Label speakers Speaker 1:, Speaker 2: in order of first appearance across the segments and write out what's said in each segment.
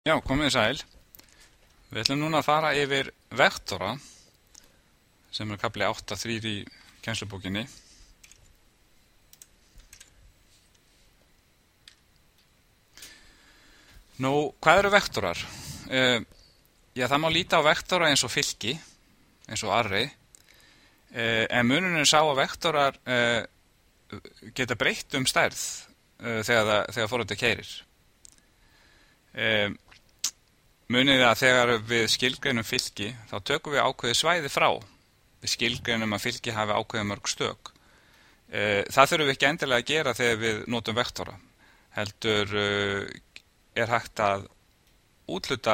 Speaker 1: Já, komið sæl. Við ætlum núna að fara yfir vektora sem er kafli 8.3 í kennslubókinni. Nú, hvað eru vektorar? Já, það má líta á vektora eins og fylki, eins og array, en munurinn er sá að vektorar geta breytt stærð þegar forritið keyrir. Munið að þegar við skilgreinum fylki, þá tökum við ákveðið svæði frá. Við skilgreinum að fylki hafi ákveðið mörg stök. Það þurfum við ekki endilega að gera þegar við notum vektora. Heldur er hægt að úthluta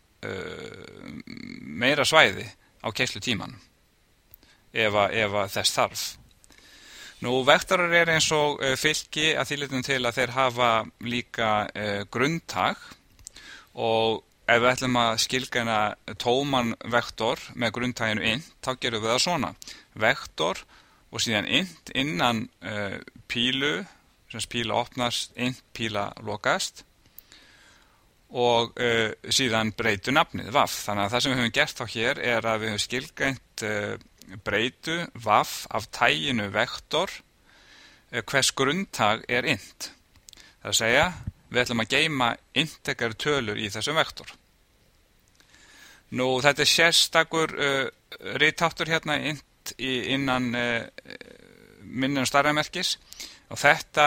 Speaker 1: meira svæði á keyslutímanum ef þess þarf. Nú, vektorar er eins og fylki að því leytinu til að þeir hafa líka grunntag og ef við ætlum að skilgreina tóman vektor með grunntaginu int, þá gerum við það svona. Vektor og síðan int innan pílu, sem píla opnast, int píla lokast og síðan breytu nafnið, vaff. Þannig að það sem við höfum gert á hér er að við höfum skilgreint breytu, vaff, af taginu vektor, hvers grunntag er int. Það að segja, við ætlum að geyma integer tölur í þessum vektor. Nú, þetta er sérstakur ritháttur hérna int innan minni og stærðarmerkis og þetta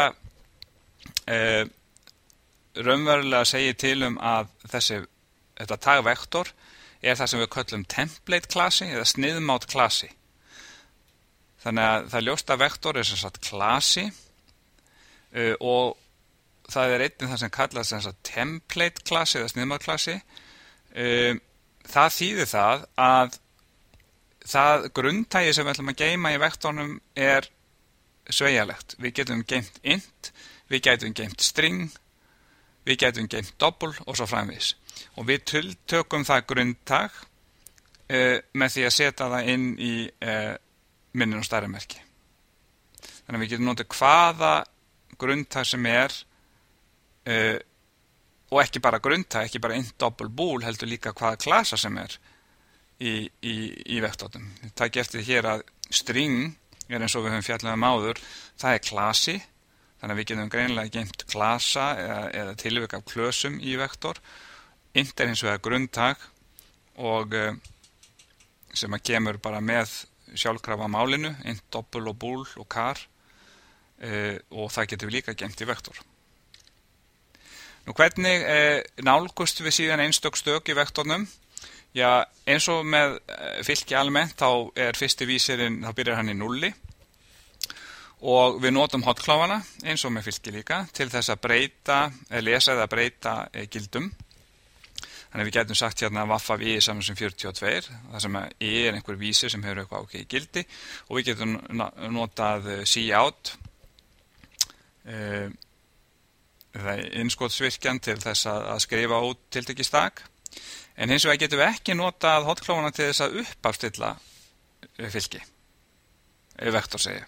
Speaker 1: raunverulega segir til að þetta tagvektor er það sem við köllum template klasi eða sniðmátt klasi. Þannig að það ljóst að vektor er sem sagt klasi og það er einnig það sem kallast sem sagt template klasi eða sniðmátt klasi. Það þýðir það að það grunntagi sem við ætlum að geyma í vektornum er sveigjanlegt. Við getum geymt int, við getum geymt string, við getum geymt double og svo framvegis. Og við tökum það grunntag með því að setja það inn í minni og stærðarmerki. Þannig að við getum notið hvaða grunntag sem er og ekki bara grunntag, ekki bara int double bool, heldur líka hvaða klasa sem er í vektornum. Við takk eftir hér að string er eins og við höfum fjallað áður, það er klasi, þannig að við getum greinilega geymt klasa eða tilvik af klösum í vektor. Int er hins vegar grunntag og sem að kemur bara með sjálfkrafa málinu, int double og bool og char og það getum við líka geymt í vektor. Nú, hvernig nálgust við síðan einstök stök í vektornum? Já, eins og með fylki almennt, þá er fyrsti vísirinn, þá byrjar hann í nulli og við notum hotkláfana, eins og með fylki líka, til þess að breyta, lesa eða breyta gildum. Þannig að við getum sagt hérna vaff af i saman sem 42, það sem i er einhver vísir sem hefur eitthvað ákveðið gildi og við getum notað cout, það er innskotsvirkjan til þess að skrifa út tiltekið stak, en hins vegar getum við ekki notað hotkláfana til þess að uppafstilla fylki, vektor segja.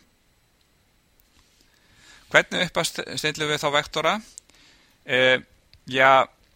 Speaker 1: Hvernig uppafstillum við þá vektora? Já,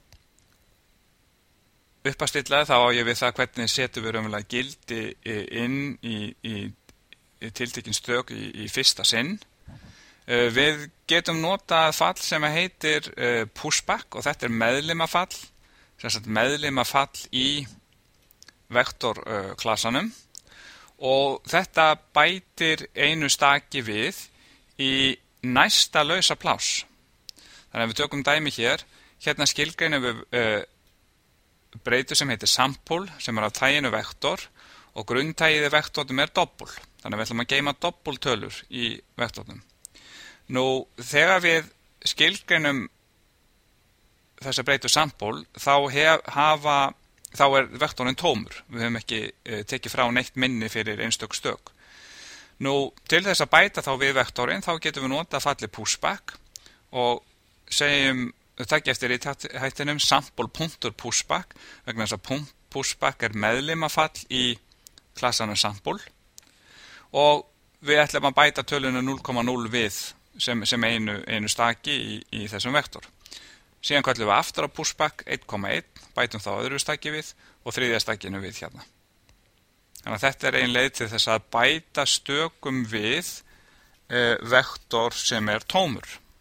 Speaker 1: uppafstilla þá á ég við það hvernig setjum við raunverulega gildi inn í tiltekin stök í fyrsta sinn. Við getum notað fall sem heitir pushback og þetta er meðlimafall, sem sagt meðlimafall í vektorklasanum og þetta bætir einu staki við í næsta lausa pláss. Þannig að við tökum dæmi hér, hérna skilgreinum við breytu sem heitir sample sem er af taginu vektor og grunntagið í vektornum er double. Þannig að við ætlum að geyma double tölur í vektornum. Nú, þegar við skilgreinum þessa breytu sample, þá er vektorinn tómur. Við höfum ekki tekið frá neitt minni fyrir einstök stök. Nú, til þess að bæta þá við vektorinn, þá getum við notað fallið pushback og segjum, takk eftir í hættinum, sample.pushback, vegna þess að pushback er meðlimafall í klasanum sample og við ætlum að bæta töluna 0,0 við sem einu staki í þessum vektor. Síðan köllum við aftur á pushback 1,1, bætum þá öðru staki við og þriðja stakinu við hérna. Þannig að þetta ein leið til þess að bæta stökum við vektor sem tómur.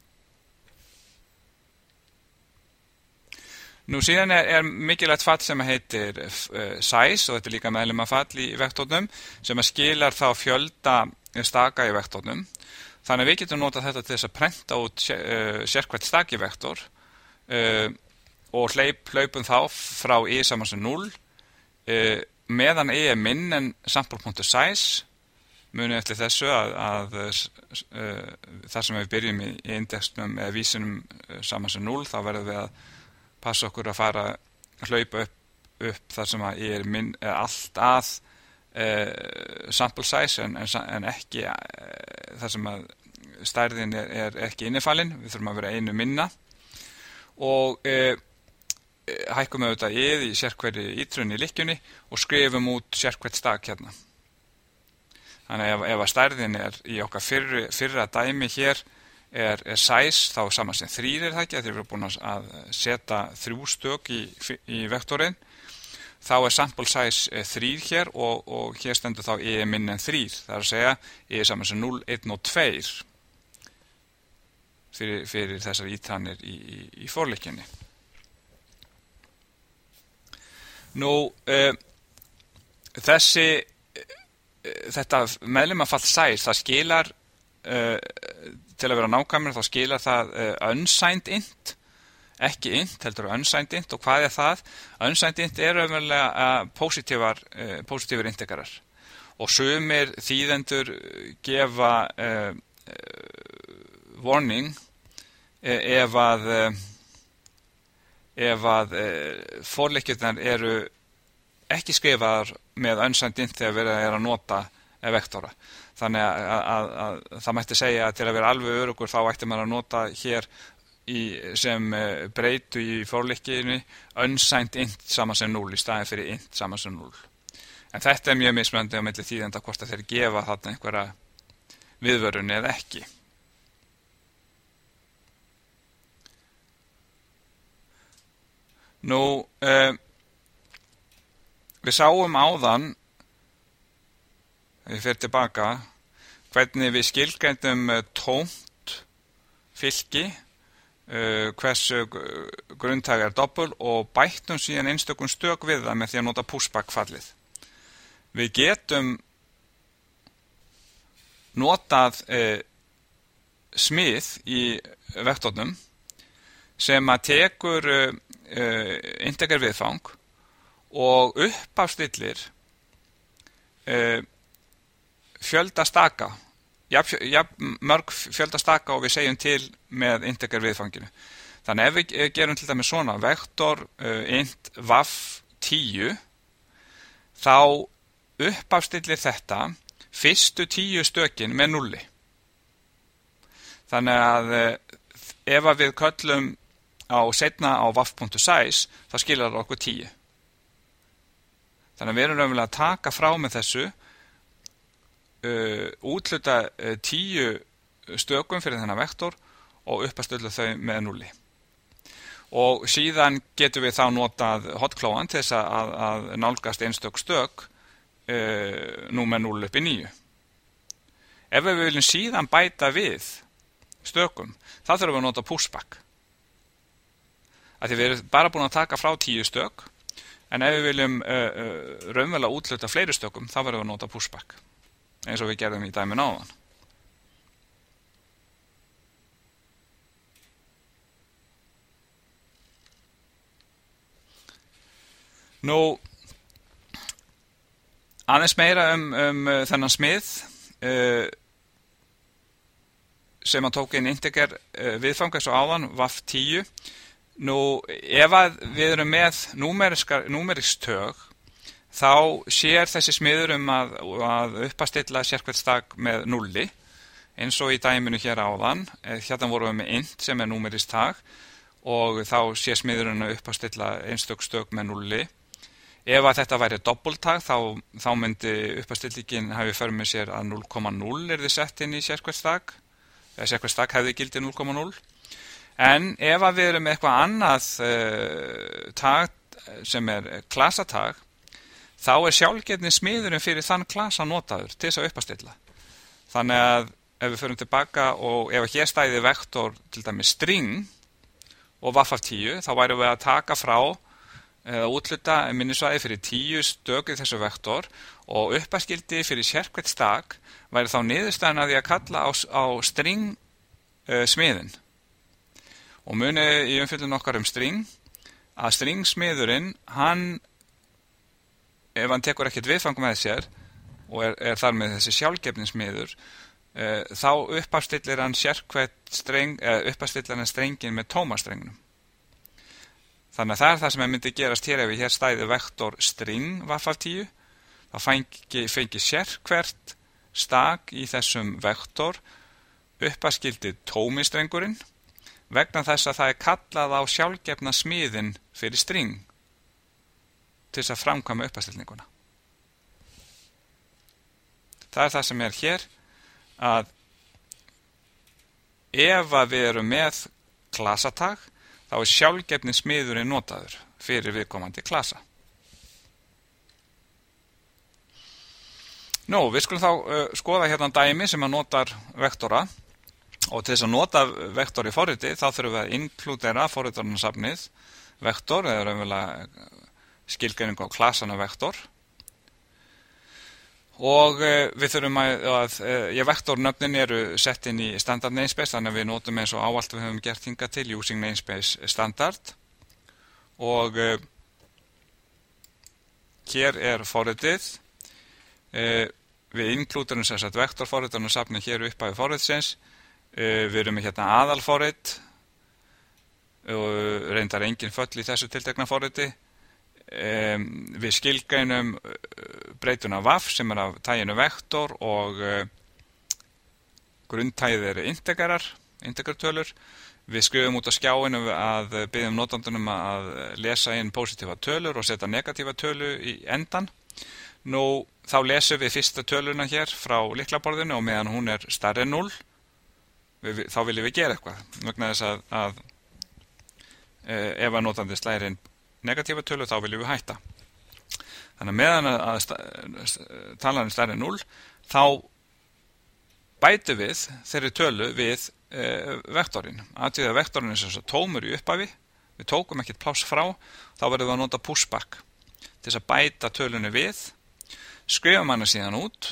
Speaker 1: Nú síðan mikilvægt fall sem heitir size og þetta líka meðlimafall í vektornum sem skilar þá fjölda staka í vektornum. Þannig að við getum notað þetta til þess að prenta út sérhvert stakivektor og hlaupum þá frá i saman sem 0 meðan i minn en sample.size. Munið eftir þessu að þar sem við byrjum í indexnum eða vísinum saman sem 0 þá verðum við að passa okkur að fara að hlaupa upp þar sem að i minn allt að sample size en ekki þar sem að stærðin ekki innifalin, við þurfum að vera einu minna og hækkum auðvitað í sérhverju ítrunni í lykkjunni og skrifum út sérhvert stak hérna. Þannig að ef að stærðin í okkar fyrra dæmi hér size, þá saman sem 3 það ekki, þegar við erum búin að setja 3 stök í vektorinn, þá sample size 3 hér og hér stendur þá i minn en 3, það að segja i saman sem 0, 1 og 2 fyrir þessar ítrannir í forlykjunni. Nú, þetta meðlimafall size, það skilar til að vera nákvæmur, þá skilar það unsigned int, ekki int, heldur unsigned int, og hvað það? Unsigned int raunverulega positífur integerar og sumir þýðendur gefa warning ef að forlykjurnar eru ekki skrifaðar með unsigned int þegar verið að nota vektora. Þannig að það mætti segja að til að vera alveg öruggur þá ætti maður að nota hér sem breytu í forlykjunni unsigned int saman sem 0 í staðinn fyrir int saman sem 0. En þetta mjög mismunandi á milli þýðenda hvort að þeir gefa þarna einhverja viðvörun eða ekki. Nú, við sáum áðan, við fyrir tilbaka, hvernig við skilgreindum tómt fylki, hversu grunntag doppul og bættum síðan einstökum stök við það með því að nota pushback fallið. Við getum notað smið í vektornum sem að tekur integer viðfang og uppafstillir fjölda staka, mörg fjölda staka og við segjum til með integer viðfanginu. Þannig ef við gerum til dæmis svona vektor int vaff 10, þá uppafstillir þetta fyrstu 10 stökin með 0. Þannig að ef að við köllum seinna á vaff.size, þá skilar það okkur 10. Þannig að við erum raunverulega að taka frá með þessu útluta 10 stökum fyrir þennan vektor og uppastölla þau með 0. Og síðan getum við þá notað hotklóan til þess að nálgast einstök stök nú með 0 upp í 9. Ef við viljum síðan bæta við stökum, þá þurfum við að nota pushback. Því við erum bara búin að taka frá 10 stök, en ef við viljum raunverulega útluta fleiri stökum, þá verðum við að nota pushback, eins og við gerðum í dæminu áðan. Nú, aðeins meira þennan smið sem að tók inn integer viðfang eins og áðan, vaff 10. Nú, ef að við erum með númerisk tög, þá sér þessi smiður að uppastilla sérhvert stak með 0, eins og í dæminu hér áðan. Hérna vorum við með int sem númerisk tag og þá sér smiðurinn að uppastilla einstök stök með 0. Ef að þetta væri doppeltag, þá myndi uppastillingin hafi för með sér að 0,0 yrði sett inn í sérhvert stak, eða sérhvert stak hefði gildi 0,0. En ef að við erum með eitthvað annað tag sem klasatag, þá sjálfgerðni smiðurinn fyrir þann klasa notaður til þess að uppastilla. Þannig að ef við förum tilbaka og ef hér stæði vektor til dæmis string og vaff af 10, þá værum við að taka frá eða útluta minnisvæði fyrir 10 stök í þessu vektor og uppaskildi fyrir sérhvert stak væri þá niðurstaðan að því að kalla á string smiðin. Og muni í umfjöllun okkar string, að stringsmiðurinn, ef hann tekur ekkert viðfang með sér og þar með þessi sjálfgefnismiður, þá uppastillir hann uppastillir hann strengin með tómastrengnum. Þannig að það það sem myndi gerast hér ef hér stæði vektor string vaff af 10, þá fengi sérhvert stak í þessum vektor uppaskildi tómistrengurinn vegna þess að það kallað á sjálfgefna smiðin fyrir string til þess að framkvæma uppastillinguna. Það það sem hér, að ef að við erum með klasatag, þá sjálfgefni smiðurinn notaður fyrir viðkomandi klasa. Við skulum þá skoða hérna dæmi sem að notar vektora og til þess að nota vektor í forriti þá þurfum við að inkludera forritarnasafnið vektor eða raunverulega skilgreining á klasana vektor. Og við þurfum vektornöfnin eru sett inn í standard namespace, þannig að við notum eins og ávallt við höfum gert hingað til using namespace standard. Og hér forritið. Við inkluderum sem sagt vektorforritarnasafnið hér upphafi forritsins. Við erum með hérna aðalforrit og reyndar engin föll í þessu tiltekna forriti. Við skilgreinum breytuna vaff sem af taginu vektor og grunntagið integertölur. Við skrifum út á skjáinu að biðjum notandunum að lesa inn positífa tölur og setja negatífa tölu í endan. Þá lesum við fyrsta töluna hér frá lyklaborðinu og meðan hún stærri en 0, þá viljum við gera eitthvað. Vegna þess að ef að notandi slæðir inn negatífa tölu, þá viljum við hætta. Þannig að meðan að talan stærri en 0, þá bætum við þeirri tölu við vektorinn. Því að vektorinn sem sagt tómur í upphafi, við tókum ekkert pláss frá, þá verðum við að nota pushback til þess að bæta tölunni við. Skrifum hana síðan út,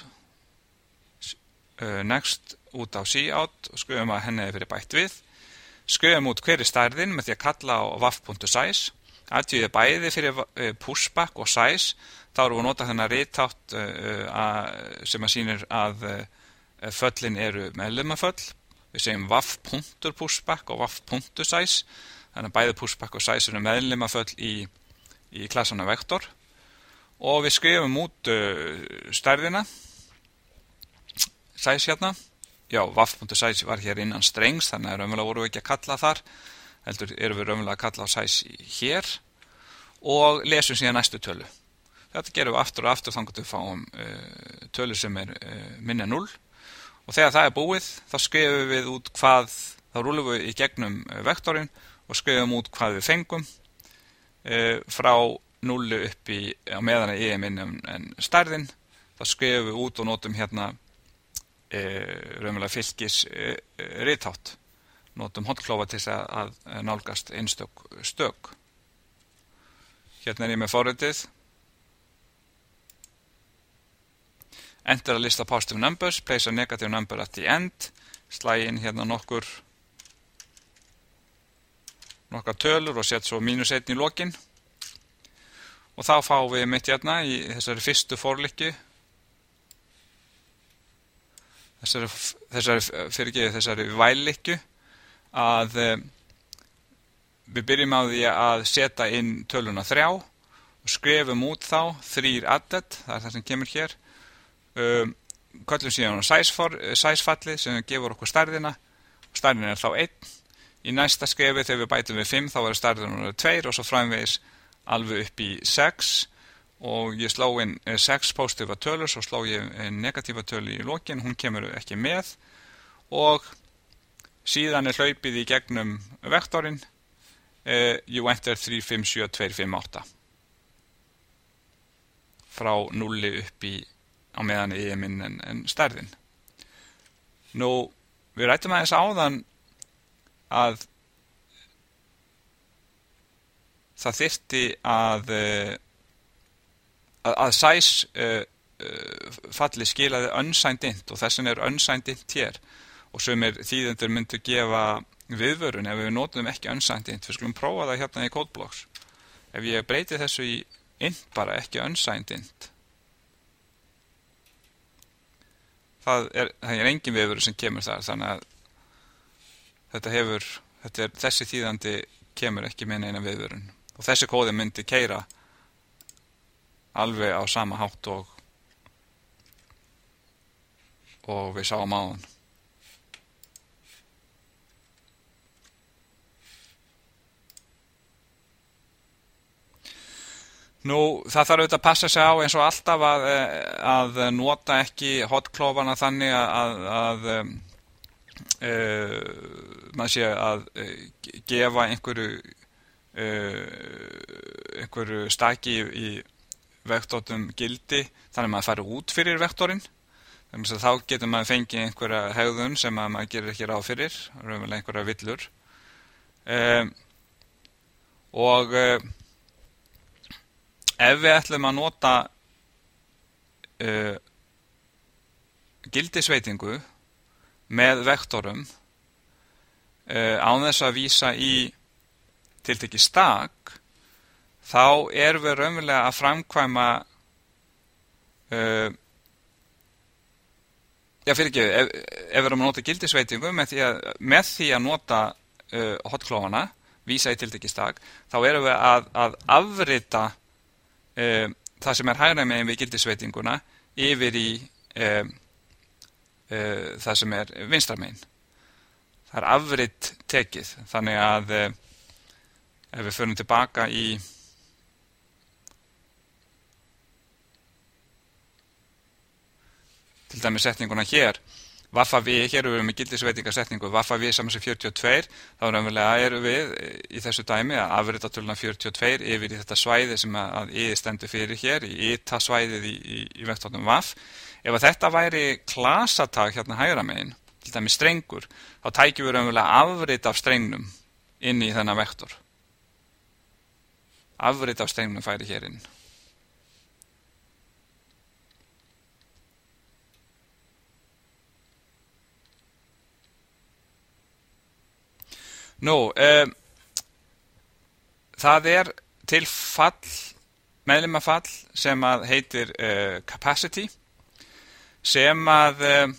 Speaker 1: next út á cout og skrifum að henni fyrir bætt við. Skrifum út hver stærðin með því að kalla á vaff.size. Því bæði fyrir pushback og size, þá erum við að nota þennan rithátt sem að sýnir að föllin eru meðlimaföll. Við segjum vaff.pushback og vaff.size, þannig að bæði pushback og size eru meðlimaföll í klassana vektor. Og við skrifum út stærðina, size hérna. Vaff.size var hér innan strengs, þannig að raunverulega vorum við ekki að kalla þar. Heldur erum við raunverulega að kalla á size hér og lesum síðan næstu tölu. Þetta gerum við aftur og aftur þangað til við fáum tölu sem minni en 0. Og þegar það búið, þá skrifum við út þá rúlum við í gegnum vektorinn og skrifum út hvað við fengum frá 0 upp á meðan að minni en stærðin. Þá skrifum við út og notum hérna raunverulega fylgis rithátt. Notum hotklófa til að nálgast einstök stök. Hérna ég með forritið. Enter a list of positive numbers, place a negative number at the end. Slægi inn hérna nokkrar tölur og set svo -1 í lokin. Og þá fáum við mitt hérna í þessari fyrstu forlikju. Þessari vælikju. Að við byrjum á því að setja inn töluna 3 og skrifum út þá 3 added, það það sem kemur hér. Köllum síðan á size-fallið sem gefur okkur stærðina og stærðin þá 1. Í næsta skrefi þegar við bætum við 5 þá stærðin 2 og svo framvegis alveg upp í 6 og ég sló inn 6 positífa tölur, svo sló ég inn negatífa tölu í lokin, hún kemur ekki með og síðan hlaupið í gegnum vektorinn you enter 357258 frá 0 upp í á meðan er minni en stærðin. Nú, við rættum aðeins áðan að það þyrfti að size falli skilaði unsigned int og þessin unsigned int hér og sumir þýðendur myndu gefa viðvörun ef við notum ekki unsigned int. Við skulum prófa það hérna í CodeBlocks. Ef ég breyti þessu í int bara, ekki unsigned int, það er engin viðvörun sem kemur þar, þannig að þessi þýðandi kemur ekki með neina viðvörun og þessi kóði myndi keyra alveg á sama hátt og við sáum áðan. Nú, það þarf auðvitað að passa sig á eins og alltaf að nota ekki hotklofana þannig að maður sé að gefa einhverju staki í vektornum gildi þannig að maður fari út fyrir vektorinn. Þannig að þá getur maður fengið einhverja hegðun sem maður gerir ekki ráð fyrir, raunverulega einhverja villur. Og ef við ætlum að nota gildisveitingu með vektorum án þess að vísa í tiltekið stak, þá erum við raunverulega að framkvæma ef við erum að nota gildisveitingu með því að nota hotklofana, vísa í tiltekið stak, þá erum við að afrita það sem hægra megin við gildisveitinguna yfir í það sem vinstra megin. Það er afrit tekið, þannig að ef við förum tilbaka í til dæmis setninguna hér, hér erum við með gildisveitingarsetningu vaffv saman sem 42, þá erum við í þessu dæmi að afrita töluna 42 yfir í þetta svæði sem að i stendur fyrir hér, í ita svæðið í vektornum vaff. Ef að þetta væri klasatag hérna hægra megin, til dæmis strengur, þá tækjum við raunverulega afrit af strengnum inn í þennan vektor. Afrit af strengnum færi hér inn. Nú, það til meðlimafall sem að heitir capacity, sem að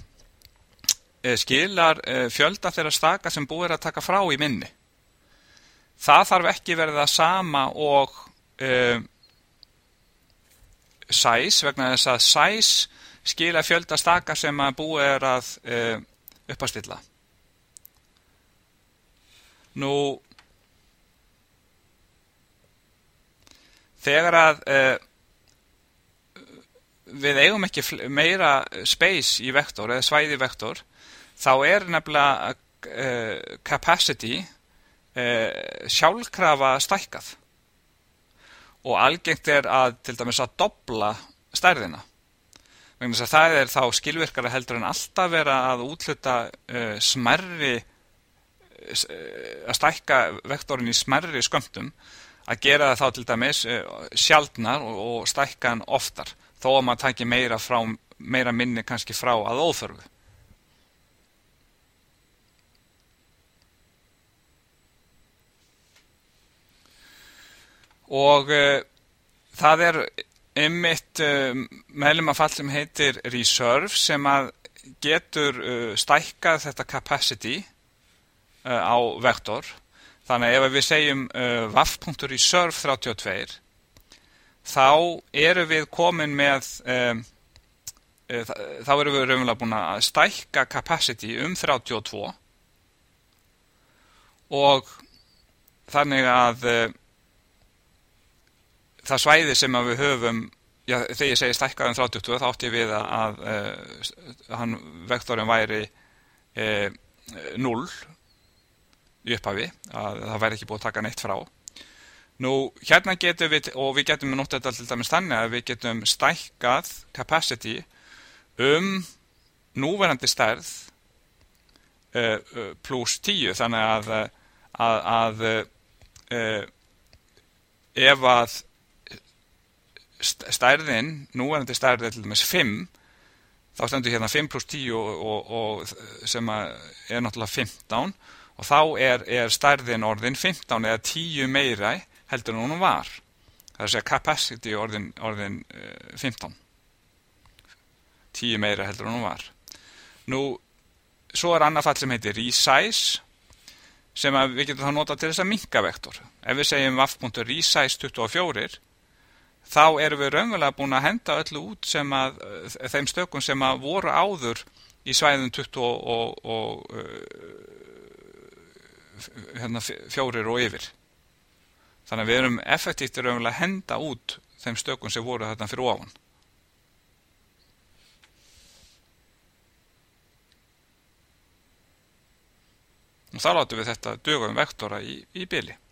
Speaker 1: skilar fjölda þeirra staka sem búið að taka frá í minni. Það þarf ekki verið það sama og size, vegna þess að size skila fjölda staka sem að búið að uppastilla. Nú, þegar að við eigum ekki meira space í vektor eða svæði vektor, þá nefnilega capacity sjálfkrafa stækkað og algengt að til dæmis að dobla stærðina. Vegna þess að það þá skilvirkara heldur en alltaf vera að úthluta að stækka vektorinn í smærri skömmtum, að gera það þá til dæmis sjaldnar og stækka hann oftar, þó að maður taki meira minni kannski frá að óþörfu. Og það einmitt meðlimafall sem heitir reserve sem að getur stækkað þetta capacity á vektor. Þannig ef við segjum vaff.reserve 32, þá erum við komin með þá erum við raunverulega búin að stækka capacity 32 og þannig að það svæði sem við höfum, þegar ég segi stækkað 32, þá átti ég við að vektorinn væri 0 í upphafi, að það væri ekki búið að taka neitt frá. Nú, hérna getum við, og við getum notað þetta til dæmis þannig að við getum stækkað capacity núverandi stærð pluss 10, þannig að ef að stærðin, núverandi stærð til dæmis 5, þá stendur hérna 5 pluss 10 og sem er náttúrulega 15, og þá er stærðin orðin 15 eða 10 meira heldur en hún var. Það er að segja capacity orðin 15. 10 meira heldur en hún var. Nú, svo er annað fall sem heitir resize, sem að við getum þá notað til þess að minnka vektor. Ef við segjum v.resize 24, þá erum við raunverulega búin að henda öllu út sem að þeim stökum sem að voru áður í svæðum 24 og yfir. Þannig að við erum effektíft raunverulega að henda út þeim stökum sem voru þarna fyrir ofan. Og þá látum við þetta duga vektora í bili.